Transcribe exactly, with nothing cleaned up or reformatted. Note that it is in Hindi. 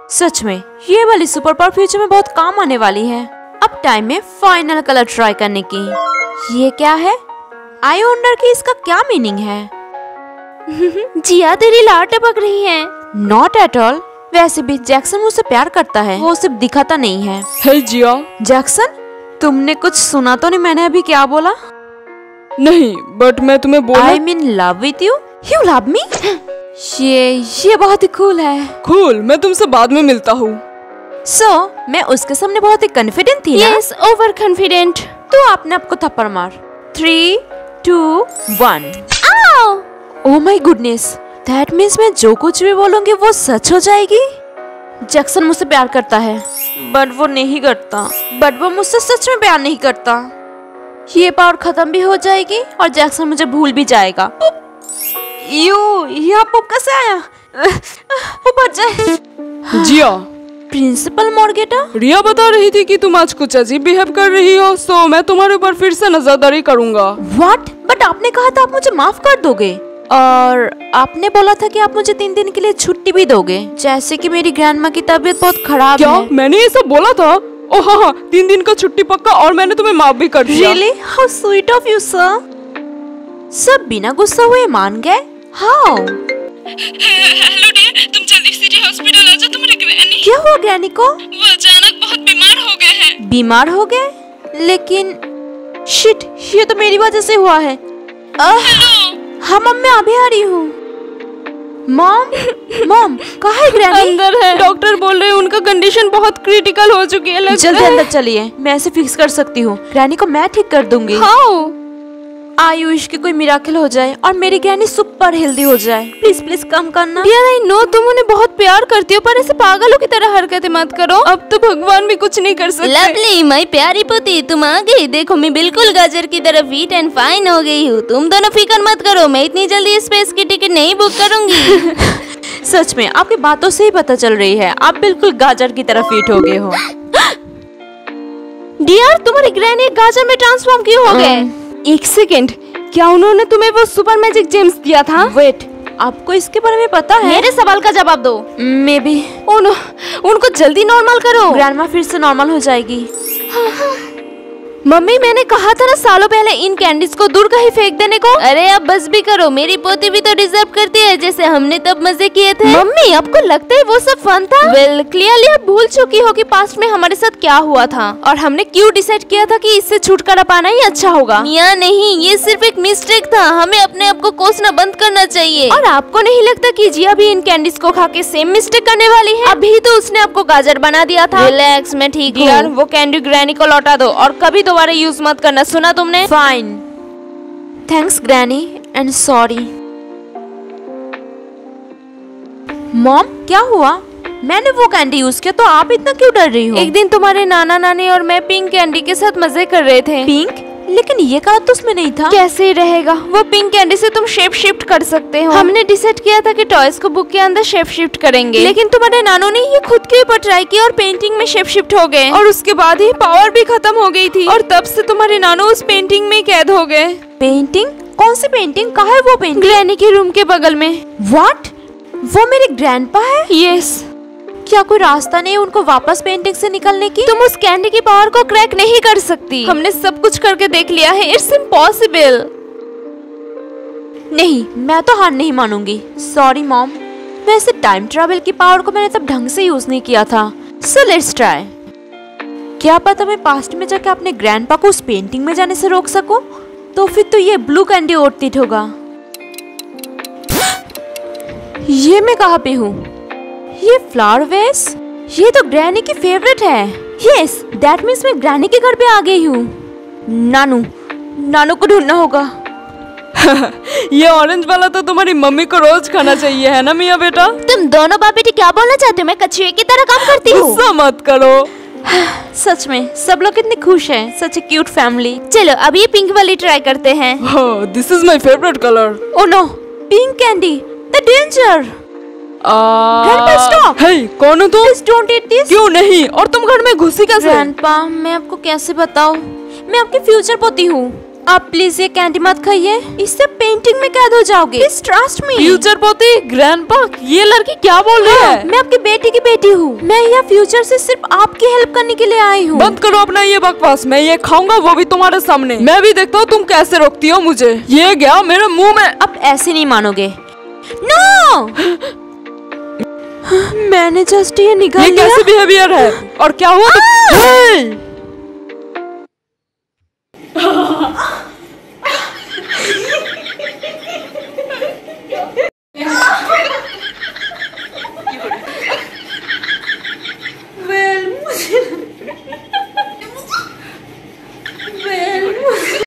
सच में ये वाली सुपर पावर फ्यूचर में बहुत काम आने वाली है। अब टाइम है फाइनल कलर ट्राई करने की। ये क्या है? आई वंडर कि इसका क्या मीनिंग है? जिया तेरी लार टपक रही है। Not at all. वैसे भी जैक्सन मुझसे प्यार करता है, वो सिर्फ दिखाता नहीं है। हे जिया। जैक्सन, तुमने कुछ सुना तो नहीं मैंने अभी क्या बोला? नहीं, बट मैं तुम्हें बोला। I mean love with you. You love me? ये ये बहुत ही कूल है। कूल, मैं तुमसे बाद में मिलता हूँ। सो so, मैं उसके सामने बहुत ही कॉन्फिडेंट थी ना? Yes, over confident. तो आपने आपको थप्पड़ मार। Three two one. Oh my goodness, that means मैं जो कुछ भी बोलूंगी वो सच हो जाएगी। जैक्सन मुझसे प्यार करता है, बट वो नहीं करता। बट वो मुझसे सच में प्यार नहीं करता। ये पावर खत्म भी हो जाएगी और जैक्सन मुझे भूल भी जाएगा। यू, यहाँ पर कैसे आया? ऊपर जाए। जिया, प्रिंसिपल मॉर्गेटा। रिया बता रही थी कि तुम आज कुछ अजीब बिहेव कर रही हो, सो मैं तुम्हारे ऊपर फिर से नजरदारी करूंगा। व्हाट? बट आपने कहा था आप मुझे माफ कर दोगे, और आपने बोला था कि आप मुझे तीन दिन के लिए छुट्टी भी दोगे, जैसे कि मेरी ग्रैंडमा की तबीयत बहुत खराब क्या? है। मैंने ये सब बोला था? ओह हाँ हाँ, तीन दिन का छुट्टी पक्का, और मैंने तुम्हें माफ भी कर दिया। Really? How sweet of you, sir. सब बिना गुस्सा हुए मान गए? How? हेलो डियर, तुम जल्दी सिटी हॉस्पिटल आ जाओ। तुम्हारे ग्रैनी। क्या हुआ ग्रैनी को? वो अचानक बहुत बीमार हो गए हैं। बीमार हो गए? लेकिन शिट, ये तो मेरी वजह से हुआ है। हेलो। हाँ मम, मैं अभी आ रही हूँ। मॉम, मॉम, कहाँ है ग्रैनी? अंदर है। डॉक्टर बोल रहे हैं उनका कंडीशन बहुत क्रिटिकल हो चुकी है। जल्दी अंदर चलिए, मैं ऐसे फिक्स कर सकती हूँ। ग्रैनी को मैं ठीक कर दूंगी। हाउ? आयुष की कोई मिराकल हो जाए और मेरी ग्रैनी सुपर हेल्दी हो जाए। प्लीज प्लीज कम करना। डियर, आई नो तुम उन्हें बहुत प्यार करती हो, पर ऐसे पागलों की तरह हरकतें मत करो। अब तो भगवान भी कुछ नहीं कर सकते। लवली, माय प्यारी पोती, तुम आ गई। देखो मैं बिल्कुल गाजर की तरह फिट एंड फाइन हो गई हूँ। तुम दोनों फिक्र मत करो, मैं इतनी जल्दी स्पेस की टिकट नहीं बुक करूंगी। सच में आपकी बातों से ही पता चल रही है, आप बिल्कुल गाजर की तरह फिट हो गए हो। डियर, तुम्हारी ग्रैनी एक गाजर में ट्रांसफॉर्म क्यों हो गए? एक सेकेंड, क्या उन्होंने तुम्हें वो सुपर मैजिक जेम्स दिया था? वेट, आपको इसके बारे में पता है? मेरे सवाल का जवाब दो। Maybe. उन, उनको जल्दी नॉर्मल करो। ग्रैंडमा फिर से नॉर्मल हो जाएगी। मम्मी, मैंने कहा था ना सालों पहले इन कैंडीज को दूर कहीं फेंक देने को। अरे अब बस भी करो, मेरी पोती भी तो डिजर्व करती है जैसे हमने तब मजे किए थे। मम्मी, आपको लगता है वो सब फन था? वेल, क्लियरली आप भूल चुकी हो कि पास्ट में हमारे साथ क्या हुआ था और हमने क्यों डिसाइड किया था कि इससे छुटकारा पाना ही अच्छा होगा। मियां नहीं, ये सिर्फ एक मिस्टेक था। हमें अपने आप को कोसना बंद करना चाहिए। और आपको नहीं लगता कि जिया भी इन कैंडीज को खा के सेम मिस्टेक करने वाली है? अभी तो उसने आपको गाजर बना दिया था। रिलैक्स, मैं ठीक डियर, हूँ। वो कैंडी ग्रैनी को लौटा दो और कभी दोबारा यूज मत करना, सुना तुमने? Fine, thanks granny and sorry. Mom, क्या हुआ? मैंने वो कैंडी यूज किया तो आप इतना क्यों डर रही हो? एक दिन तुम्हारे नाना नानी और मैं पिंक कैंडी के साथ मजे कर रहे थे। पिंक? लेकिन ये कहा तो उसमें नहीं था। कैसे ही रहेगा? वो पिंक कैंडी से तुम शेप शिफ्ट कर सकते हो। हमने डिसाइड किया था कि टॉयज को बुक के अंदर शेप शिफ्ट करेंगे, लेकिन तुम्हारे नानू ने ये खुद के ऊपर ट्राई किया और पेंटिंग में शेप शिफ्ट हो गए, और उसके बाद ही पावर भी खत्म हो गई थी, और तब से तुम्हारे नानू उस पेंटिंग में कैद हो गए। पेंटिंग? कौन सी पेंटिंग? कहाँ है वो पेंटिंग? ग्रैनी के रूम के बगल में। व्हाट? वो मेरे ग्रैंडपा है? यस। क्या कोई रास्ता नहीं उनको वापस पेंटिंग से निकलने की? तुम उस कैंडी की पावर को क्रैक नहीं कर सकती। हमने सब कुछ करके देख लिया है, इट्स इम्पॉसिबल। नहीं, मैं तो हार नहीं मानूंगी। Sorry mom. वैसे टाइम ट्रैवल की पावर को मैंने तब ढंग से यूज नहीं किया था। So let's try. क्या पता मैं पास्ट में जाके अपने ग्रैंडपा को उस पेंटिंग में जाने से रोक सकूं? तो फिर तो ये ब्लू कैंडी ओटिट होगा। ये मैं कहाँ पे हूँ? ये फ्लावर वेस? ये तो ग्रैनी की फेवरेट है। यस, दैट मीन्स मैं ग्रैनी के घर पे आ गई हूँ। नानू, नानू को ढूंढना होगा। ये ऑरेंज वाला तो तुम्हारी मम्मी को रोज खाना चाहिए, है ना मियाँ बेटा? तुम दोनों बाप बेटी क्या बोलना चाहते हो? मैं कछुए की तरह काम करती हूँ। गुस्सा मत करो। सच में सब लोग कितने खुश हैं। Such a cute family. चलो अब ये पिंक वाली ट्राई करते हैं। This is my favourite colour. Oh no, pink candy, the danger. Grandpa stop. Hey, कौन हो तुम? Please don't eat this. क्यों नहीं? और तुम घर में घुसी कैसे? ग्रैंडपा, मैं आपको कैसे बताऊं? मैं आपकी फ्यूचर पोती हूँ। आप प्लीज ये कैंडी मत खाइए, इससे पेंटिंग में कैद हो जाओगे। Please trust me. फ्यूचर पोती, ग्रैंडपा, ये लड़की क्या बोल रही हाँ, है? मैं आपकी बेटी की बेटी हूँ। मैं यहाँ फ्यूचर से सिर्फ आपकी हेल्प करने के लिए आई हूँ। बंद करो अपना ये बकवास। मैं ये खाऊंगा, वो भी तुम्हारे सामने। मैं भी देखता हूँ तुम कैसे रोकती हो मुझे। ये गया मेरे मुंह में। अब ऐसे नहीं मानोगे। नो मैंने जस्ट ये निकाल ये लिया। कैसे बिहेवियर है? और क्या हुआ? तो...